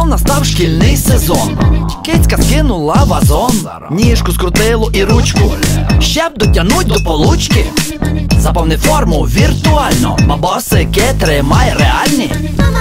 настав шкільний сезон. Кицька скинула вазон, ніжку скрутило і ручку, щоб дотягнуть до получки. Заповни форму віртуально, бабосики тримай реальні.